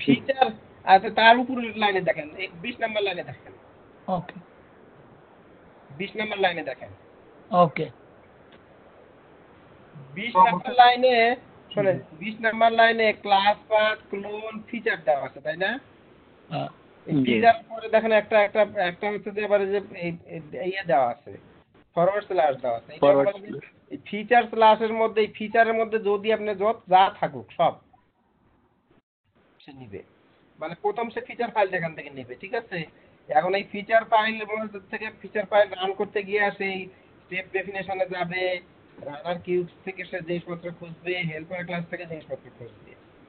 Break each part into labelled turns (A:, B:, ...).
A: Feature আচ্ছা তার উপরের লাইনে দেখেন 20 নাম্বার লাইনে দেখেন।
B: ওকে
A: 20 নাম্বার লাইনে দেখেন।
B: ওকে
A: 20 নাম্বার লাইনে শুনেন 20 নাম্বার লাইনে ক্লাস পাথ ক্লোন ফিচার দেওয়া আছে তাই না? এই ফিচার পরে দেখেন একটা হচ্ছে যে এবারে যে ইয়ে দেওয়া আছে ফরওয়ার্ড স্ল্যাশ দেওয়া আছে। এই ফিচার স্ল্যাশের মধ্যে এই ফিচারের মধ্যে যদি আপনি যা থাকুক সব সে নিবে, মানে প্রথম সে ফিচার ফাইল এখান থেকে নেবে, ঠিক আছে? এখন এই ফিচার ফাইল থেকে ফিচার ফাইল রান করতে গিয়ে সেই স্টেপ ডেফিনেশনে যাবে, রানার কিউবস থেকে সে জিনিসপত্র খুঁজবে, হেল্পার ক্লাস থেকে জিনিসপত্র খুঁজবে।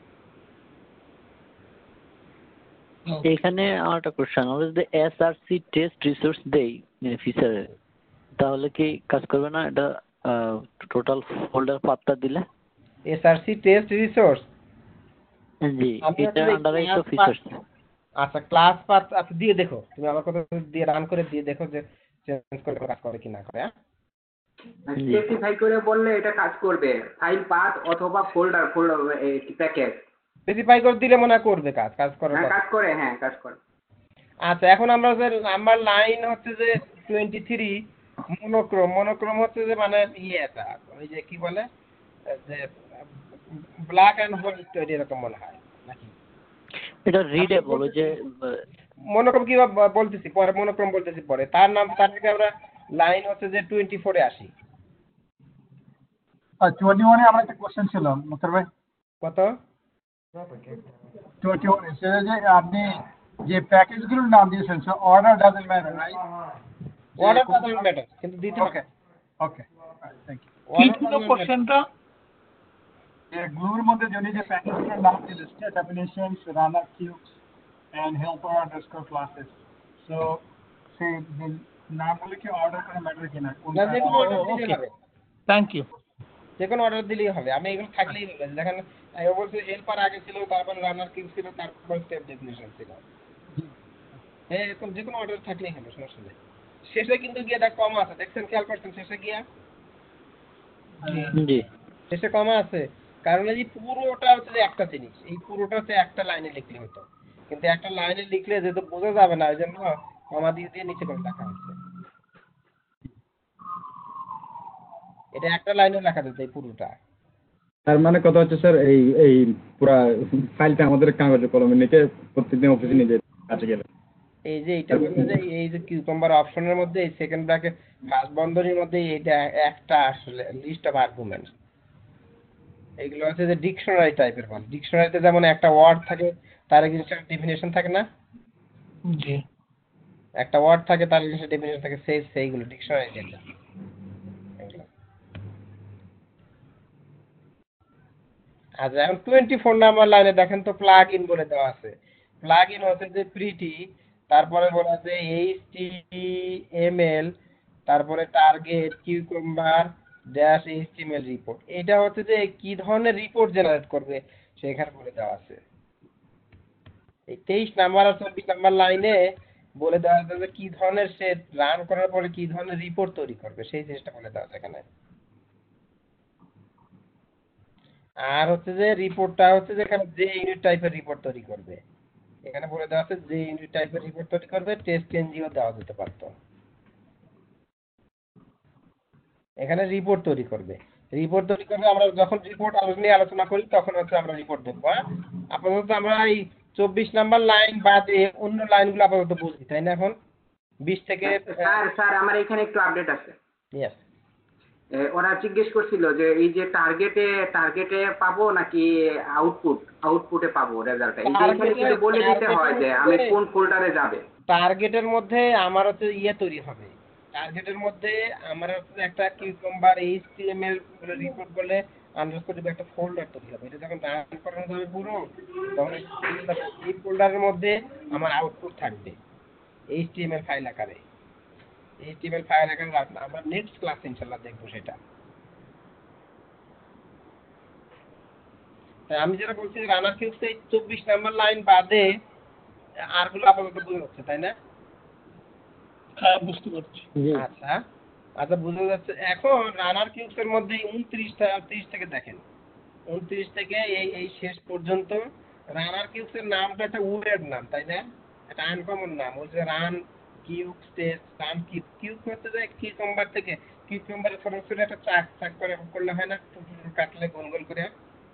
C: এখানে আমার একটা কোশ্চেন, আমরা যদি এসআরসি টেস্ট রিসোর্স দেই ফিচারে, তাহলে কি কাজ করবে না? এটা টোটাল ফোল্ডার পাথটা দিলে
A: এসআরসি টেস্ট রিসোর্স
C: জি এটা আন্ডারেই তো ফিচার্স।
A: আচ্ছা ক্লাস পাথ আপনি দিয়ে দেখো, তুমি আমার কথা দিয়ে রান করে দিয়ে দেখো যে চেঞ্জ করে কাজ করে কি না করে।
D: স্পেসিফাই করে বললে এটা কাজ করবে, ফাইল পাথ অথবা ফোল্ডার প্যাকেজ
A: স্পেসিফাই করে দিলে মনে করবে কাজ করে।
D: হ্যাঁ কাজ করে, হ্যাঁ কাজ করে।
A: আচ্ছা এখন আমরা যে নাম্বার লাইন হচ্ছে যে 23 মনোক্রম হচ্ছে যে মানে ইয়েটা ওই যে কি বলে যে ব্ল্যাক এন্ড হোয়াইট এরকম মনে হয় নাকি?
C: এটা রিডেবল যে
A: মনোক্রম কি বলতেছি পরে, মনোক্রম বলতেছি পরে। তার থেকে আমরা লাইন হচ্ছে যে 24 এ আসি।
B: 21 এ আমার একটা কোশ্চেন ছিল মুক্তার ভাই।
A: কত?
B: 21 সেটা যে আপনি যে প্যাকেজগুলোর নাম দিয়েছেন, so order doesn't matter right?
A: Order doesn't matter কিন্তু দিতে
B: ওকে ওকে থ্যাংক ইউ।
A: কি ছিল কোশ্চেনটা?
B: গ্লুর মধ্যে যদি যে প্যাকেজগুলোর নাম দিলে state definitions, runner cubes and helper underscore classes, so সেই নামগুলো কি অর্ডার করে ম্যাটার কিনা?
A: Okay
B: thank you.
A: যে কোনো অর্ডার দিলেই হবে, আমি এগুলো থাকলেই হবে। দেখেন আমি বলছি হেল্পার আগে ছিল, তারপর রানার কিউব ছিল, তারপর স্টেপ ডেফিনিশন ছিল। হ্যাঁ এরকম যে কোনো অর্ডার থাকলেই হবে, সমস্যা নেই। শেষে কিন্তু গিয়ে দেখ কমা আছে, দেখছেন খেয়াল করছেন শেষে গিয়া?
C: জি
A: শেষে কমা আছে, কারণ এই পুরোটা হচ্ছে যে একটা জিনিস, এই পুরোটা হচ্ছে একটা লাইনে লিখলে হতো, কিন্তু একটা লাইনে লিখলে যেহেতু বোঝা যাবে না ওই জন্য কমা দিয়ে দিয়ে নিচে করে লেখা হচ্ছে। এটা একটা লাইনে লেখা যেত এই পুরোটা।
E: তার মানে কথা হচ্ছে স্যার এই পুরা ফাইলটা আমাদের কাগজে কলমে লিখে প্রত্যেকদিন অফিসে নিয়ে যেতে কাছে গেলে
A: এই যে এটা বলতে যে এই যে কিউকাম্বার অপশনের মধ্যে এই সেকেন্ড ব্র্যাকেট ফার্স্ট বন্ধনীর মধ্যে এটা একটা আসলে লিস্ট অফ আর্গুমেন্টস। এগুলো হচ্ছে যে ডিকশনারি টাইপের বল। ডিকশনারিতে যেমন একটা ওয়ার্ড থাকে তার একটা ডেফিনেশন থাকে না?
B: জি
A: একটা ওয়ার্ড থাকে তার একটা ডেফিনেশন থাকে, সেইগুলো ডিকশনারি ডেটা। আচ্ছা এখন 24 নাম্বার লাইনে দেখেন তো প্লাগ ইন বলে দেওয়া আছে। প্লাগ ইন হচ্ছে যে প্রিটি, তারপরে বলা আছে HTML, তারপরে target cucumber dash HTML report. এটা হচ্ছে যে কি ধরনের রিপোর্ট জেনারেট করবে সেখানে বলে দেওয়া আছে। এই 23 নাম্বার আর 24 নাম্বার লাইনে বলে দেওয়া আছে যে কি ধরনের সে রান করার পরে কি ধরনের রিপোর্ট তৈরি করবে সেই জিনিসটা বলে দেওয়া আছে এখানে। আর হচ্ছে যে রিপোর্টটা হচ্ছে যে এখানে যে ইউনিট টাইপের রিপোর্ট তৈরি করবে, এখানে বলে দেওয়া আছে যে ইউনিট টাইপের রিপোর্ট তৈরি করবে। টেস্ট এনজিও দেওয়া যেতে পারতো, এখানে রিপোর্ট তৈরি করবে। আমরা যখন রিপোর্ট নিয়ে আলোচনা করি তখন হচ্ছে আমরা রিপোর্ট দেখবো। আপাতত আমরা এই 24 নাম্বার লাইন বাদে অন্য লাইনগুলো আপাতত বুঝি, তাই না? এখন 20 থেকে
D: স্যার আমার এখানে একটু আপডেট আছে।
A: ইয়েস
D: ওরা জিজ্ঞেস করছিল যে এই যে টার্গেটে পাবো নাকি আউটপুটে পাবো রেজাল্টটা, এই যে এখানে কিন্তু বলে দিতে হয় যে আমি কোন ফোল্ডারে যাবে।
A: টার্গেটের মধ্যে আমার হচ্ছে তৈরি হবে। টার্গেটের মধ্যে আমার হচ্ছে একটা কিউকাম্বার HTML বলে রিপোর্ট বলে আন্ডারস্কোর দিবে একটা ফোল্ডার তৈরি হবে। এটা যখন রান করানো যাবে পুরো তখন এই ফোল্ডারের মধ্যে আমার আউটপুট থাকবে HTML ফাইল আকারে। আমরা নেক্সট ক্লাসে ইনশাআল্লাহ দেখবো সেটা। আমি যেটা বলছি রানার কিউবসে 24 নাম্বার লাইন বাদে আরগুলো আপাতত বোঝা যাচ্ছে, তাই না?
B: হ্যাঁ বুঝতে পারছি।
A: আচ্ছা বোঝা যাচ্ছে। এখন রানার কিউবস এর মধ্যে 29 থেকে দেখেন, 29 থেকে এই শেষ পর্যন্ত রানার কিউবসের নামটা একটা উইয়ার্ড নাম, তাই না? একটা আনকমন নাম। ওই যে run cube test run cube, cube হচ্ছে যে কিউকাম্বার থেকে, কিউকাম্বারের ছোট ছোট একটা চাক চাক করে করলে হয় না, কাটলে গোল গোল করে।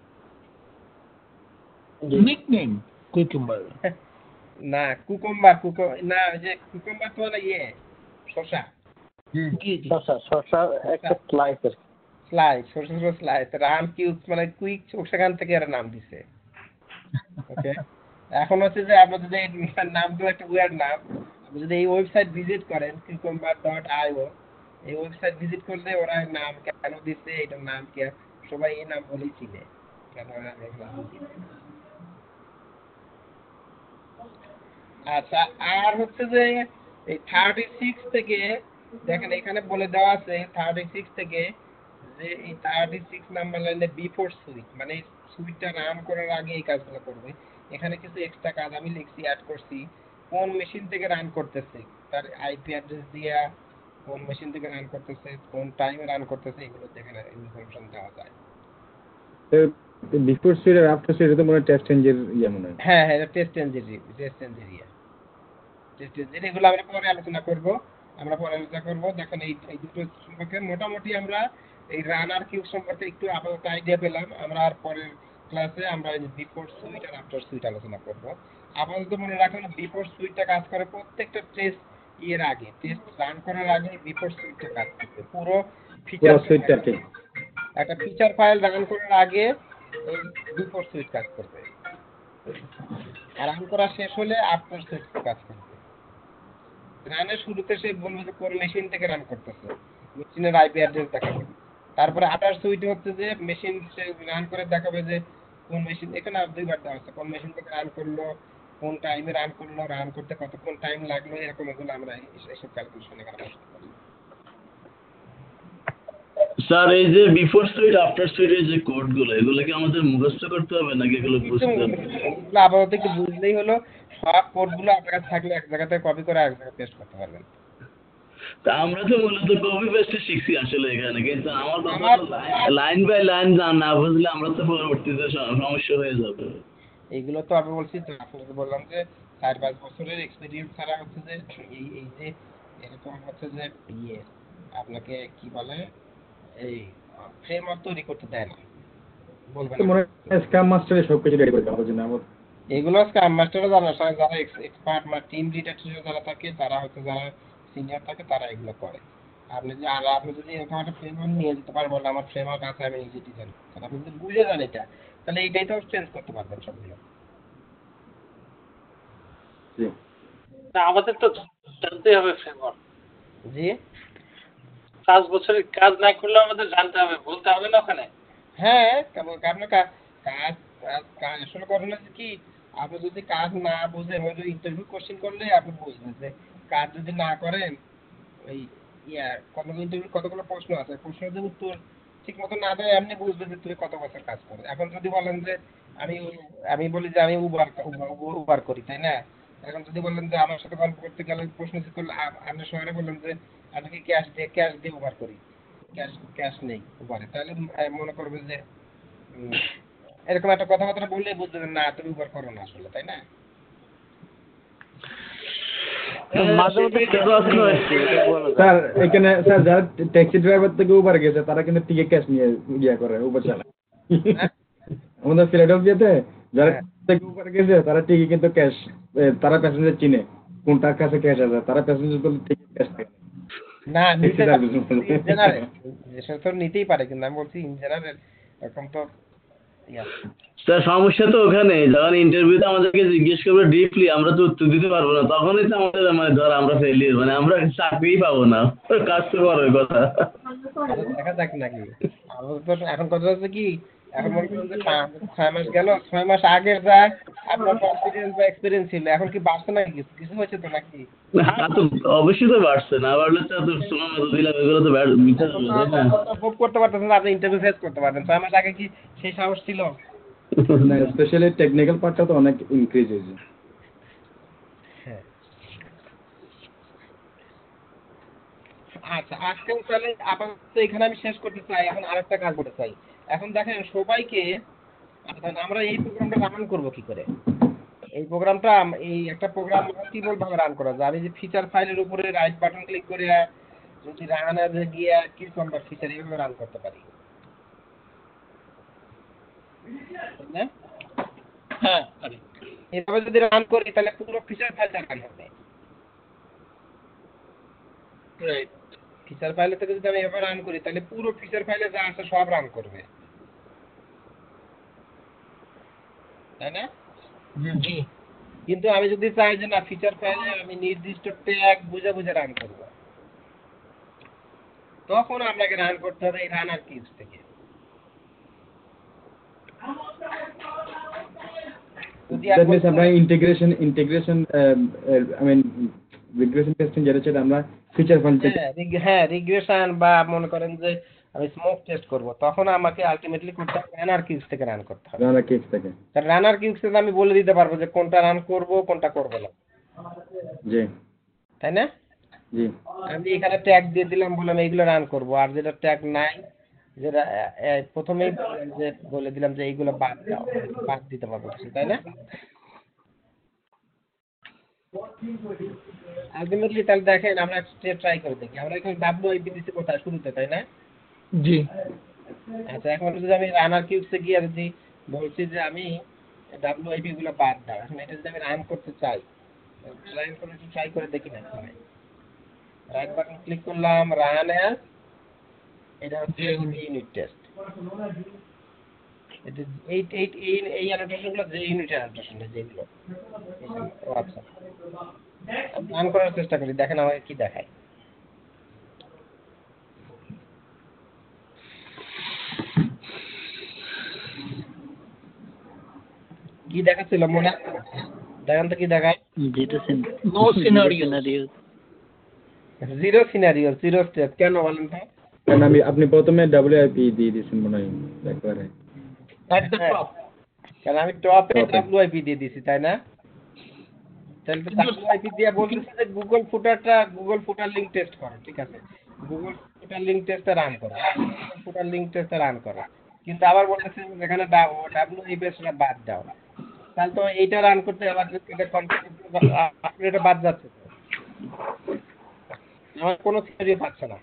F: Nickname cucumber.
A: না কুকুম্বার, না ওই যে কুকুম্বার তো না ইয়ে শসা,
C: শসা একটা স্লাইস।
A: স্লাইস, ছোট ছোট স্লাইস। রান কিউব মানে কুইক, সেখান থেকে এর নাম দিছে। ওকে, এখন হচ্ছে যে আপনার যদি নাম তো একটা উইয়ার্ড নাম, আপনি যদি এই ওয়েবসাইট ভিজিট করেন cucumber.io, এই ওয়েবসাইট ভিজিট করলে ওরা নাম কেন দিচ্ছে, এটার নাম কি, সবাই এই নাম বলেই চিনে। কেন আমি নাম দিচ্ছি। আচ্ছা, আর হচ্ছে যে এই 36 থেকে দেখেন এখানে বলে দেওয়া আছে 36 থেকে যে এই 36 নাম্বার লাইনে বিফোর সুইচ, মানে সুইচটা রান করার আগে এই কাজগুলো করবে। এখানে কিছু এক্সট্রা কাজ আমি লিখছি, অ্যাড করছি। কোন মেশিন থেকে রান করতেছে, তার আইপি অ্যাড্রেস দিয়া কোন মেশিন থেকে রান করতেছে, কোন টাইমে রান করতেছে, এগুলো এখানে ইনফরমেশন দেওয়া যায়।
E: বিফোর সুইট আর আফটার সুইট তো মনে হয় টেস্ট চেঞ্জের ইয়ে মনে হয়।
A: হ্যাঁ হ্যাঁ, টেস্ট চেঞ্জের এগুলো আমরা পরে আলোচনা করব। দেখেন এই দুটো সম্পর্কে মোটামুটি আমরা এই রানার কিউব সম্পর্কে একটু আপাতত আইডিয়া পেলাম। আমরা আর পরের ক্লাসে আমরা বিফোর সুইট আর আফটার সুইট আলোচনা করব। আপাতত মনে রাখুন বিফোর সুইটটা কাজ করে প্রত্যেকটা টেস্ট আগে, টেস্ট রান করার আগে বিফোর সুইটটা কাজ করবে। পুরো ফিচার
E: সুইটটা কি
A: একটা ফিচার ফাইল রান করার আগে এই বিফোর সুইট কাজ করবে, আর রান করা শেষ হলে আফটার সুইট কাজ করবে। রানের শুরুতে সে বলবে যে কোন মেশিন থেকে রান করতেছে, মেশিনের আইপি অ্যাড্রেস দেখাবে। তারপরে আফটার সুইট হচ্ছে যে মেশিন সে রান করে দেখাবে যে কোন মেশিন, এখানে আর দুইবার দেওয়া আছে, কোন মেশিন থেকে রান করলো, কোন টাইমে রান করলো, রান করতে কতক্ষণ টাইম লাগলো, এরকম এগুলো আমরা এইসব ক্যালকুলেশন এখানে করতে পারি।
F: স্যার এই যে বিফোর সুইট আফটার সুইটের যে কোডগুলো, এগুলো কি আমাদের মুখস্থ করতে হবে নাকি এগুলো বুঝতে হবে?
A: এগুলো আপাতত একটু বুঝলেই হলো। সব কোডগুলো আপনার কাছে থাকলে এক জায়গাতে কপি করে এক জায়গায় পেস্ট করতে পারবেন।
F: তা আমরা তো মূলত কপি পেস্টে শিখছি আসলে এখানে, কিন্তু আমার কথা লাইন বাই লাইন না বুঝলে আমরা তো পরবর্তীতে সমস্যা হয়ে যাবে।
A: এইগুলো তো আমি বলছি তো, আপনাকে বললাম যে 4-5 বছরের এক্সপিরিয়েন্স ছাড়া হচ্ছে যে এই যে এরকম হচ্ছে যে আপনাকে কি বলে এই ফ্রেমওয়ার্ক তৈরি করতে দেয় না, বলবেন
E: তো মনে হয় স্ক্রাম মাস্টারে সবকিছু রেডি করে দেওয়া জন্য আমার
A: এগুলো স্ক্রাম মাস্টাররা জানে, যারা এক্সপার্ট বা টিম লিডার যারা থাকে, তারা হয়তো যারা সিনিয়র থাকে তারা এগুলো করে। আপনি যদি এরকম একটা ফ্রেমওয়ার্ক নিয়ে যেতে পারেন, বলে আমার ফ্রেমওয়ার্ক আছে, আমি নিজে ডিজাইন, আপনি যদি বুঝে যান এটা, তাহলে এইটাই তো চেঞ্জ করতে পারবেন সবগুলো।
G: আমাদের তো জানতে হবে ফ্রেমওয়ার্ক।
A: জি
G: 5 বছরের কাজ না করলে আমাদের জানতে হবে, বলতে হবে না ওখানে।
A: হ্যাঁ, আপনার কাজ আসলে ঘটনা হচ্ছে কি, আপনি যদি কাজ না বুঝেন, হয়তো ইন্টারভিউ কোশ্চেন করলে আপনি বুঝবেন যে কাজ যদি না করেন, ওই কতগুলো প্রশ্ন আছে, প্রশ্নের যে উত্তর ঠিক মতো না দেয়, আপনি বুঝবেন যে তুমি কত বছর কাজ করো। এখন যদি বলেন যে আমি বলি যে আমি উবার করি, তাই না? এখন যদি বলেন যে আমার সাথে গল্প করতে গেলে প্রশ্ন জিজ্ঞেস করলে, আপনি শহরে বললেন যে আমি কি ক্যাশ দিয়ে উবার করি, ক্যাশ নেই উবারে, তাহলে মনে করবে যে এরকম একটা কথাবার্তা বললে বুঝতে না তুমি উবার করো না আসলে, তাই না?
C: মাঝে মধ্যে
E: স্যার এখানে স্যার যারা ট্যাক্সি ড্রাইভার থেকে উবার গেছে তারা কিন্তু টিকে ক্যাশ নিয়ে ইয়ে করে উবার চালায়। আমাদের ফিলাডেলফিয়াতে যারা থেকে উবার গেছে তারা টিকে কিন্তু ক্যাশ, তারা প্যাসেঞ্জার চিনে কোনটার কাছে ক্যাশ আছে, তারা প্যাসেঞ্জার বলে টিকে ক্যাশ থাকে
A: না, নিতে জেনারেল সে তো নিতেই পারে, কিন্তু আমি বলছি ইন জেনারেল এরকম তো
F: স্যার সমস্যা তো ওখানে, যখন ইন্টারভিউতে আমাদেরকে জিজ্ঞেস করবে ডিপলি, আমরা তো উত্তর দিতে পারবো না, তখনই তো আমাদের মানে ধর আমরা ফেলিয়ার, মানে আমরা চাকরিই পাবো না। কাজ তো বড় কথা।
A: দেখা যাক নাকি। এখন কথা হচ্ছে কি, এখন মনে করেন যে 6 মাস গেল, 6 মাস আগে যা আপনার কনফিডেন্স বা এক্সপিরিয়েন্স ছিল, এখন কি বাড়ছে নাকি, কিছু হয়েছে তো নাকি?
F: হ্যাঁ তো অবশ্যই তো বাড়ছে, না বাড়লে তো সময় মতো দিলাম, এগুলো তো মিথ্যা হবে, তাই না?
A: ভোগ করতে পারতেছেন, আপনি ইন্টারভিউ ফেস করতে পারবেন। 6 মাস আগে কি সেই সাহস ছিল?
E: না, স্পেশালি টেকনিক্যাল পার্টটা তো অনেক ইনক্রিজ হয়েছে।
A: হ্যাঁ, আচ্ছা আজকে তাহলে আপাতত এখানে আমি শেষ করতে চাই। এখন আরেকটা কাজ করতে চাই। এখন দেখেন সবাইকে আমরা এই প্রোগ্রামটা রান করব কি করে? এই প্রোগ্রামটা এই একটা প্রোগ্রাম মাল্টিপল ভাবে রান করা যায়। আমি যে ফিচার ফাইলের উপরে রাইট বাটন ক্লিক করে যদি রানে গিয়ে কিছু আমরা ফিচার এইভাবে রান করতে পারি, তাই না?
G: হ্যাঁ পারি।
A: এভাবে যদি রান করি তাহলে পুরো ফিচার ফাইলটা রান হবে।
G: রাইট।
A: ফিচার ফাইলে থেকে যদি আমি এভাবে রান করি তাহলে পুরো ফিচার ফাইলে যা আছে সব রান করবে, তাই না?
G: জি।
A: কিন্তু আমি যদি চাই যে না ফিচার ফাইলে আমি নির্দিষ্ট ট্যাগ বুঝে বুঝে রান করব, তখন আপনাকে রান করতে হবে এই রানার কিজ থেকে। যদি
E: দ্যাট মিন্স আমরা integration I mean regression testing যেটা সেটা আমরা ফিচার ফাইল থেকে
A: হ্যাঁ রিগ্রেশন বা মনে করেন যে আমি স্মোক টেস্ট করব, তখন আমাকে আলটিমেটলি করতে হবে রানার কিজ থেকে রান করতে হবে।
E: রানার কেস থেকে
A: তার রানার কিজ থেকে আমি বলে দিতে পারবো যে কোনটা রান করব কোনটা করব না,
E: জি
A: তাই না?
E: জি
A: আমি এখানে ট্যাগ দিয়ে দিলাম, বললাম এইগুলো রান করব, আর যেটা ট্যাগ নাই যেটা প্রথমেই যে বলে দিলাম যে এইগুলো বাদ দাও, বাদ দিতে পারবো কিছু, তাই না? আলটিমেটলি তাহলে দেখেন আমরা একটা ট্রাই করে দেখি। আমরা এখন WIP দিচ্ছি কোথায় শুরুতে, তাই না?
G: জি।
A: আচ্ছা এখন যদি আমি রানার কিউবসে গিয়ে যদি বলছি যে আমি WIP গুলো বাদ দাও, এখন এটা যদি আমি রান করতে চাই, ট্রাই করে দেখি না। রাইট বাটন ক্লিক করলাম, রান অ্যাজ, এটা হচ্ছে ইউনিট টেস্ট। এটা এই অ্যানোটেশনগুলো যে ইউনিটের অ্যানোটেশন যেগুলো। আচ্ছা রান করার চেষ্টা করি, দেখেন আমাকে কি দেখায়। কি দেখাচ্ছিল মনে আছে? দেখেন তো কি দেখায়।
G: No scenario.
A: Zero scenario, zero step. কেন বলেন তো?
E: কারণ আপনি প্রথমে WIP দিয়ে দিয়েছেন মনে হয় একবারে।
G: At the top.
A: কারণ আমি টপে WIP দিয়ে দিয়েছি, তাই না? তাহলে তো WIP দিয়ে বলতেছে যে গুগল ফুটার লিংক টেস্ট করো, ঠিক আছে? গুগল ফুটার লিংক টেস্টে রান করো, ফুটার লিংক টেস্টে রান করো। কিন্তু আবার বলতেছে যেখানে WIP সেটা বাদ দাও। তাহলে তো এইটা রান করতে আবার এটা বাদ যাচ্ছে, আমার কোনো থিওরি পাচ্ছে না।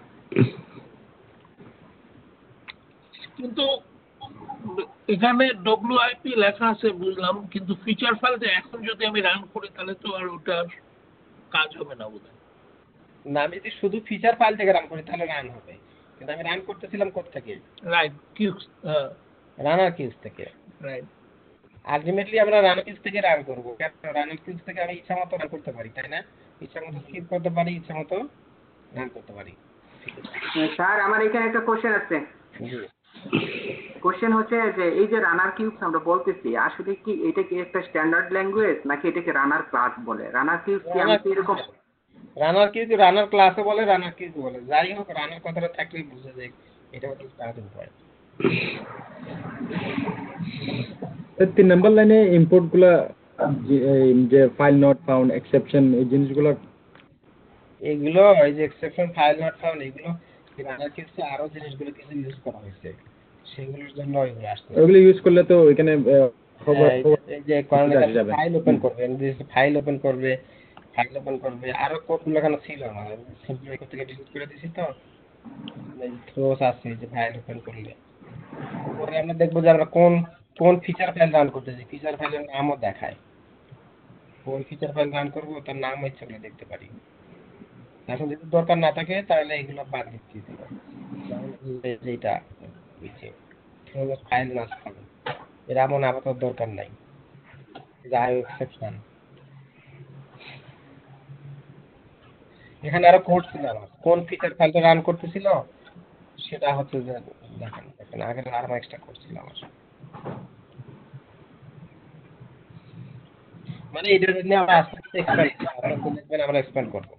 G: কিন্তু এখানে WIP লেখা আছে বুঝলাম, কিন্তু ফিচার ফাইলটা এখন যদি আমি রান করি তাহলে তো আর ওটার কাজ হবে না বোধহয়।
A: না আমি যদি শুধু ফিচার ফাইল থেকে রান করি তাহলে রান হবে, কিন্তু আমি রান করতেছিলাম কোত্থেকে?
G: Right cues.
A: রানার কিউজ থেকে।
G: রাইট।
A: আলটিমেটলি আমরা রানার কিউজ থেকে রান করবো, কারণ রানার কিউজ থেকে আমি ইচ্ছা মতো রান করতে পারি, তাই না? ইচ্ছা মতো স্কিপ করতে পারি, ইচ্ছা মতো রান করতে পারি।
D: স্যার আমার এখানে একটা কোশ্চেন আছে। কোশ্চেন হচ্ছে যে এই যে রানার কিউবস আমরা বলতেছি, আসলে কি এটা কি একটা স্ট্যান্ডার্ড ল্যাঙ্গুয়েজ নাকি এটাকে রানার ক্লাস বলে? রানার কিউবস কি আমি কি এরকম
A: রানার কিউজ রানার ক্লাসও বলে, রানার কিউজ বলে, যাই হোক রানার কথাটা থাকলেই বুঝে যায় এটা হচ্ছে স্টার্টিং পয়েন্ট।
E: 3 নম্বর লাইনে ইম্পোর্ট গুলা যে ফাইল নট ফাউন্ড এক্সেপশন এই জিনিসগুলো,
A: এগুলো এই যে এক্সেপশন ফাইল নট ফাউন্ড এগুলো রানার কিউজে আরো জিনিসগুলো কিছু ইউজ করা হয়েছে, সেগুলোর জন্য এগুলো আসছে।
E: ওগুলো ইউজ করলে তো এখানে
A: এই যে ফাইল ওপেন করবে, ফাইল ওপেন করবে আরো কোডগুলো এখানে ছিল না, সিম্পলি থেকে ডিলিট করে দিয়েছি। তো থ্রোস আছে যে ফাইল ওপেন করলে পরে আমরা দেখবো যে আমরা কোন ফিচার ফাইল রান করতেছি, ফিচার ফাইলের নামও দেখায়, কোন ফিচার ফাইল রান করবো তার নাম ইচ্ছা করে দেখতে পারি। এখন যদি দরকার না থাকে তাহলে এগুলো বাদ দিচ্ছি, যেটা ফাইল না এর এমন আপাতত দরকার নাই, যাই এক্সেপশন। এখানে আরো কোড ছিল আমার, কোন ফিচার ফাইলটা রান করতেছিল সেটা হচ্ছে যে দেখেন আগে আরো এক্সট্রা কোড ছিল আমার, মানে এটা নিয়ে আমরা আস্তে আস্তে আমরা এক্সপ্যান্ড করবো।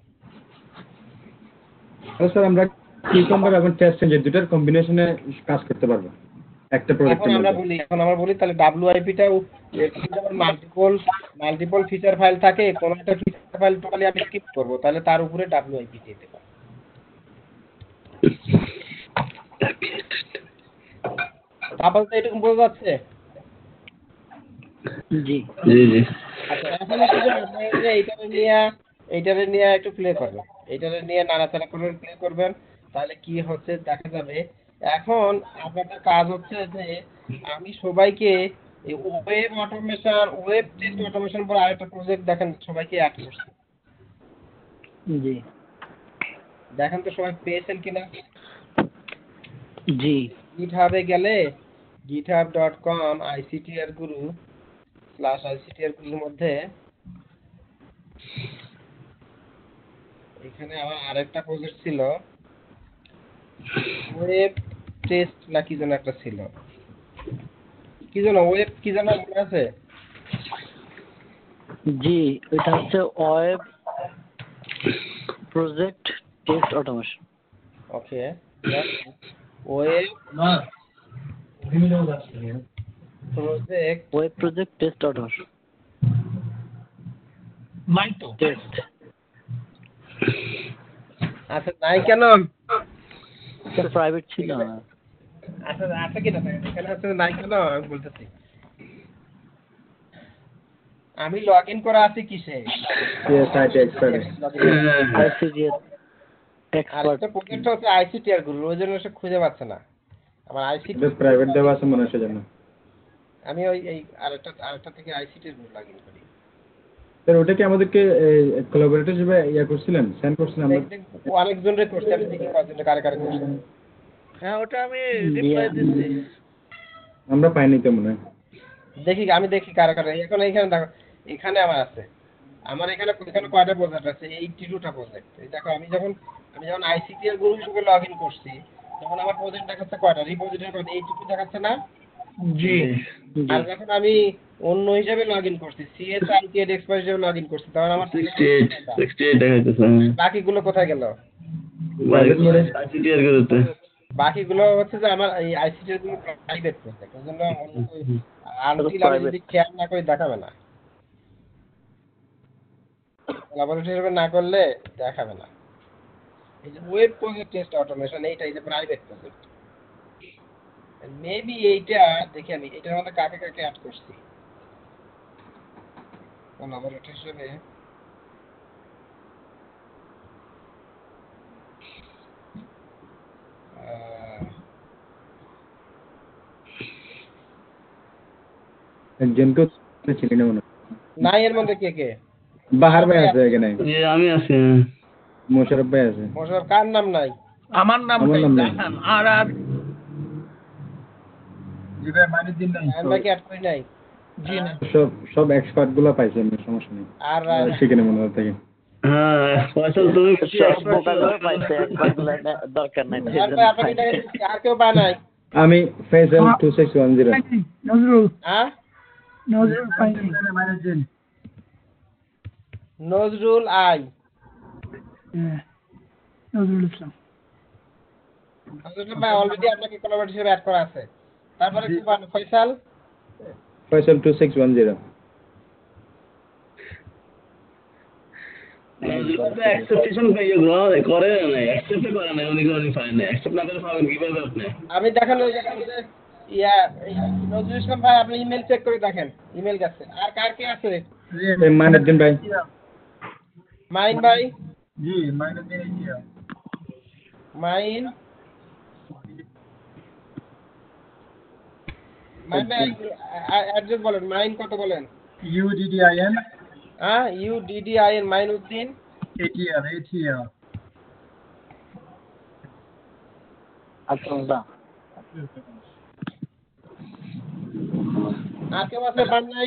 E: স্যার আমরা কিউকাম্বার এবং টেস্ট যে দুটার কম্বিনেশনে কাজ করতে পারবো একটা প্রজেক্টের মধ্যে।
A: এখন আমরা বলি তাহলে WIP-টাও মাল্টিপল ফিচার ফাইল থাকে, কোন একটা ফিচার ফাইল টোটালি আমি স্কিপ করব, তাহলে তার উপরে WIP দিয়ে দেব। আপাতত এটুকু বোঝা যাচ্ছে?
C: জি
F: জি
A: আচ্ছা এখন একটু যে আমরা যে এইটারে নিয়ে একটু প্লে করবেন, এইটারে নিয়ে নাড়াচাড়া করবেন, প্লে করবেন, তাহলে কি হচ্ছে দেখা যাবে। এখন আপনাদের কাজ হচ্ছে যে আমি সবাইকে এই web automation, web test automation বলে আরেকটা প্রজেক্ট দেখেন সবাইকে অ্যাড করছি।
C: জি
A: দেখেন তো সবাই পেয়েছেন কিনা।
C: জি
A: গিটহাবে গেলে github.com /ICTR-Guru/ICTR-Guruর মধ্যে এখানে আমার আরেকটা প্রজেক্ট ছিল, ওয়েব টেস্ট না কি যেন একটা ছিল, কি যেন ওয়েব কি যেন মনে আছে?
C: জি এটা হচ্ছে web project test automation.
A: Okay, web
C: project test automation
G: নাই তো।
C: টেস্ট।
A: আচ্ছা নাই কেন?
C: প্রাইভেট ছিল না।
A: আচ্ছা আছে কিনা এখানে হচ্ছে নাই কেন আমি বলতেছি। আমি লগ ইন করা আছি কিসে?
E: Site expert.
C: ICTR expert.
A: আরেকটা প্রজেক্ট হচ্ছে ICTR-Guru, ওই জন্য সে খুঁজে পাচ্ছে না আমার
E: এটা প্রাইভেট দেওয়া আছে মনে হচ্ছে জানো।
A: আমি ওই এই আরেকটা থেকে ICTR-Guru লগ ইন করি।
E: স্যার ওটা কি আমাদেরকে কোলাবোরেটর হিসেবে ইয়া করছিলেন, সেন্ড করছিলেন আমরা?
A: অনেকজন রে করছি, আমি দেখি কতজন কারে করছি।
G: হ্যাঁ ওটা আমি রিপ্লাই দিচ্ছি।
E: আমরা পাইনি তো মনে হয়।
A: আমি দেখি কারে এখন এইখানে দেখো, এখানে আমার আছে, আমার এখানে কয়টা প্রজেক্ট আছে? 82টা প্রজেক্ট। এই দেখো আমি যখন ICTR-Guru হিসেবে লগ ইন করছি তখন আমার প্রজেক্ট দেখাচ্ছে কয়টা, রিপোজিটরি কয়টা, 82 দেখাচ্ছে না?
G: জি
A: আর যখন আমি অন্য হিসেবে লগ ইন করছি, CHITED এক্সপার্ট হিসেবে লগ ইন করছি, তখন আমার
F: 68 দেখাইতেছে।
A: বাকিগুলো কোথায় গেল?
F: ICTR-Guruতে
A: বাকিগুলো হচ্ছে যে আমার এই ICTR-Guru প্রাইভেট প্রজেক্ট, ওই জন্য আনটিল আমি যদি খেয়াল না করি দেখাবে না, কোলাবোরেটর হিসেবে না করলে দেখাবে না। এই যে ওয়েব প্রজেক্ট টেস্ট অটোমেশন, এইটা এই যে প্রাইভেট প্রজেক্ট, মেবি এইটা দেখি আমি এটার মধ্যে কাকে কাকে অ্যাড করছি কোলাবোরেটর হিসেবে।
E: একজনকে চিনি না মনে হয়।
A: নাই এর মধ্যে কে কে?
E: বাহার ভাই আছে এখানে,
F: আমি আছি।
E: মোশারফ ভাই আছে।
A: মোশাররফ কার নাম নাই?
G: আমার নাম
E: আমার নাম নাই।
G: দেখান। আর
B: ইউরে মাইনুদ্দিন নাই।
A: আমি বাকি অ্যাড করি নাই।
G: জি না।
E: সব এক্সপার্ট গুলো পাইছে, এমনি সমস্যা নেই।
A: আর
E: সেখানে মনে হয় থাকে।
F: হ্যাঁ ফয়সাল তুমি
C: বোকাগুলো পাইছে, এক্সপার্টগুলো দরকার নাই।
A: আর ভাই আপনাকে আর কেউ পায় নাই?
E: আমি ফয়সাল 2610।
B: নজরুল
A: হ্যাঁ
B: পাইনি। মাইনুদ্দিন।
A: নজরুল আই।
B: নজরুল ইসলাম।
A: নজরুল ভাই অলরেডি আপনাকে কোলাবোরেটর হিসেবে অ্যাড করা আছে। তারপরে কি বান ফয়সাল?
E: ফয়সাল 2610।
F: অ্যাকসেপ্টেশন করে না, অ্যাকসেপ্ট করে না, উনি পায় না। অ্যাকসেপ্ট না করে পাবেন কিভাবে আপনি?
A: আমি দেখেন ওই যে ইয়া নজরুল ইসলাম ভাই, আপনি ইমেল চেক করে দেখেন, ইমেল গেছে। আর কার কে আছে?
E: মাইনুদ্দিন ভাই।
A: মাইন ভাই।
B: জি মাইনুদ্দিন ইয়া।
A: মাইন ভাই অ্যাড্রেস বলেন, মাইন কত বলেন?
B: UDDIN
A: হ্যাঁ UDDIN মাইনুদ্দিন
B: ATR
C: আচ্ছা
A: আর কেউ আছে পান নাই?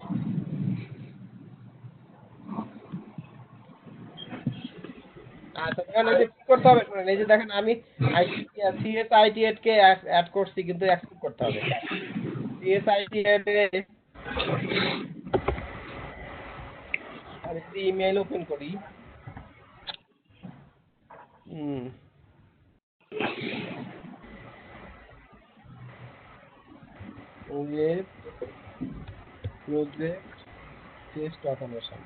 A: আচ্ছা দেখেন এই যে কি করতে হবে শুনেন, এই যে দেখেন আমি CHITED কে অ্যাড করছি কিন্তু অ্যাকসেপ্ট করতে হবে। CHITED আমি যদি ইমেল ওপেন করি, web project test automation,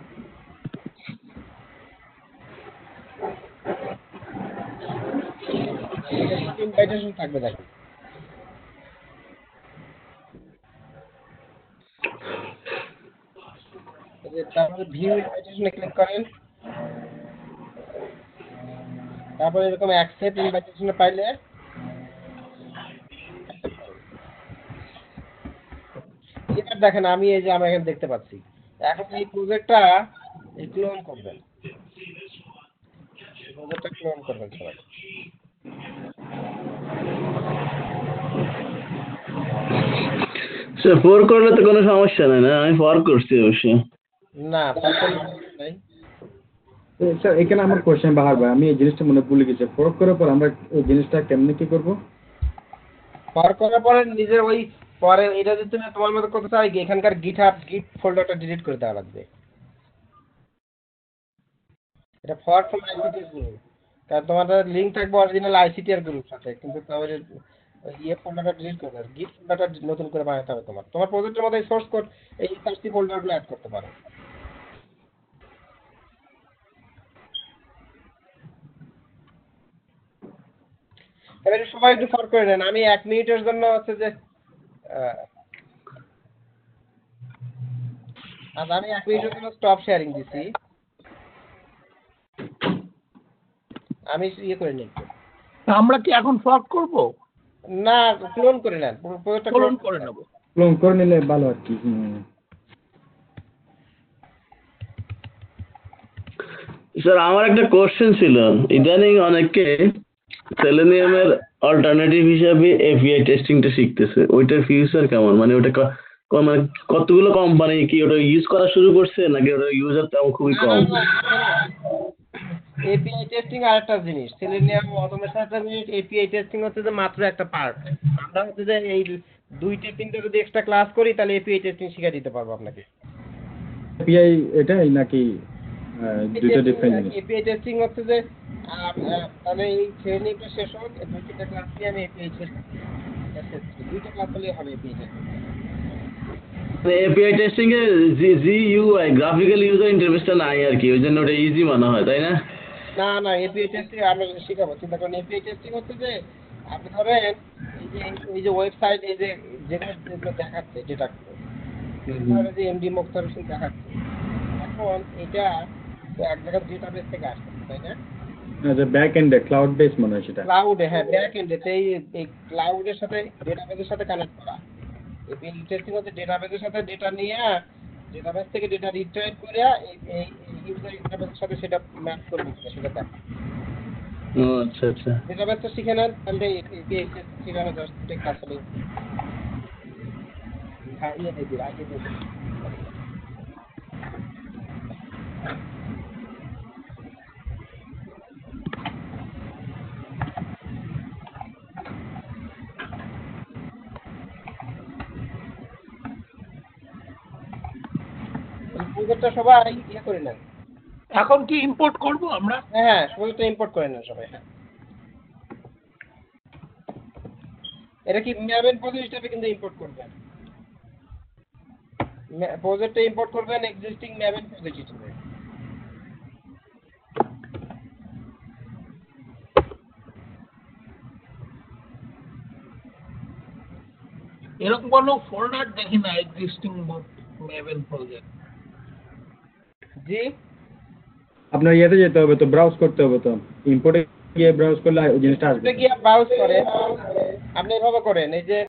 A: invitation থাকবে দেখেন। এই যে তারপরে ভিউ ইনভাইটেশনে ক্লিক করেন, তারপরে এরকম অ্যাকসেপ্ট ইনভাইটেশনে পাইলে এবার দেখেন আমি এই যে আমরা এখানে দেখতে পাচ্ছি। এখন এই প্রজেক্টটা ক্লোন করবেন, প্রজেক্টটা ক্লোন করবেন সবাই।
F: স্যার ফোর করলে তো কোনো সমস্যা নাই না? আমি ফর করছি অবশ্য।
A: না ফরক নাই।
E: স্যার এখানে আমার কোশ্চেন বাহার ভাই, আমি এই জিনিসটা মনে ভুলে গেছি, ফরক করার পর আমরা এই জিনিসটা কেমনে কি করব?
A: ফরক করার পরে নিজের ওই পরে এটা যদি তুমি তোমার মতো করতে চাও এখানকার গিট ফোল্ডারটা ডিলিট করে দেওয়া লাগবে। এটা ফর ফ্রম আইসিটি গ্রুপ, কারণ তোমাদের লিঙ্ক থাকবে অরিজিনাল আইসিটি এর গ্রুপ সাথে, কিন্তু তাহলে ইয়ে ফোল্ডারটা ডিলিট করে দেবে, গিট ফোল্ডারটা নতুন করে বানাতে হবে তোমার। তোমার প্রজেক্টের মধ্যে সোর্স কোড এই সার্চি ফোল্ডারগুলো অ্যাড করতে পারো। এবারে সবাই একটু ফর করে নেন, আমি 1 মিনিটের জন্য হচ্ছে যে আজ আমি 1 মিনিটের জন্য স্টপ শেয়ারিং দিছি। আমি ইয়ে করে নিই।
G: আমরা কি এখন ফর্ক করব?
A: না ক্লোন করে নেন, প্রজেক্টটা
G: ক্লোন করে নেব।
E: ক্লোন করে নিলে ভালো আর কি।
F: স্যার আমার একটা কোশ্চেন ছিল, ইদানিং অনেকে সেলেনিয়ামের অল্টারনেটিভ হিসাবে এপিআই টেস্টিংটা শিখতেছে, ওইটার ফিউচার কেমন? মানে ওটা মানে কতগুলো কোম্পানি কি ওটা ইউজ করা শুরু করছে নাকি ওটা ইউজার তেমন খুবই কম?
A: এপিআই টেস্টিং আরেকটা জিনিস, সেলেনিয়াম অটোমেশন একটা জিনিস, এপিআই টেস্টিং হচ্ছে যে মাত্র একটা পার্ট। আমরা হচ্ছে যে এই 2-3টা যদি এক্সট্রা ক্লাস করি তাহলে এপিআই টেস্টিং শিখিয়ে দিতে পারবো আপনাকে।
E: এপিআই এটাই নাকি দুটো ডিফারেন্ট জিনিস?
A: এপিআই টেস্টিং হচ্ছে যে তাহলে এই ট্রেনিংটা শেষ হোক, 2-3টা ক্লাস নিয়ে আমি এপিআই টেস্টিং 2টা ক্লাস হলেই হবে এপিআই টেস্টিং।
F: এপিআই টেস্টিং এ জিইউআই গ্রাফিক্যাল ইউজার ইন্টারফেসটা নাই আর কি, ওই জন্য ওটা ইজি মনে হয়, তাই না?
A: না না এপিআই টেস্টিং আমরা শেখাবো, চিন্তা করেন। এপিআই টেস্টিং হচ্ছে যে আপনি ধরেন এই যে ওয়েবসাইট এই যে যেগুলো দেখাচ্ছে যেটা যে এমডি মুক্তার হোসেন দেখাচ্ছে, এখন এটা তো এক জায়গায় ডেটাবেস থেকে আসছে, তাই না?
E: আচ্ছা ব্যাক এন্ডে ক্লাউড বেস মনে হয় সেটা।
A: ক্লাউডে, হ্যাঁ ব্যাক এন্ডে এই ক্লাউডের সাথে ডেটাবেসের সাথে কানেক্ট করা। এপিআই টেস্টিং হচ্ছে ডেটাবেসের সাথে ডেটা নিয়ে ডেটাবেস থেকে ডেটা রিট্রাইভ করে এই ইউজার ইন্টারফেসের সাথে সেটা ম্যাপ করে দিচ্ছে, সেটা দেখা।
F: ও আচ্ছা আচ্ছা।
A: ডেটাবেসটা শিখে নেন তাহলে এপিআই টেস্টিং শিখানো জাস্ট ঠিক আসলে হ্যাঁ ইয়ে দিয়ে দিই আগে দিয়ে দিই। প্রজেক্টটা সবাই ইয়ে করে নেন।
G: এখন কি ইম্পোর্ট করব আমরা?
A: হ্যাঁ প্রজেক্টটা ইম্পোর্ট করে নেন সবাই। হ্যাঁ এটা কি ম্যাভেন প্রজেক্ট হিসেবে কিন্তু ইম্পোর্ট করবেন, প্রজেক্টটা ইম্পোর্ট করবেন এক্সিস্টিং ম্যাভেন প্রজেক্ট হিসেবে।
G: এরকম কোনো ফোল্ডার দেখি না এক্সিস্টিং মেভেল প্রজেক্ট।
A: জি
E: আপনার ইয়েতে যেতে হবে তো, ব্রাউজ করতে হবে তো, ইম্পোর্টে গিয়ে ব্রাউজ করলে ওই জিনিসটা আসবে।
A: গিয়ে ব্রাউজ করে আপনি এভাবে করেন, এই যে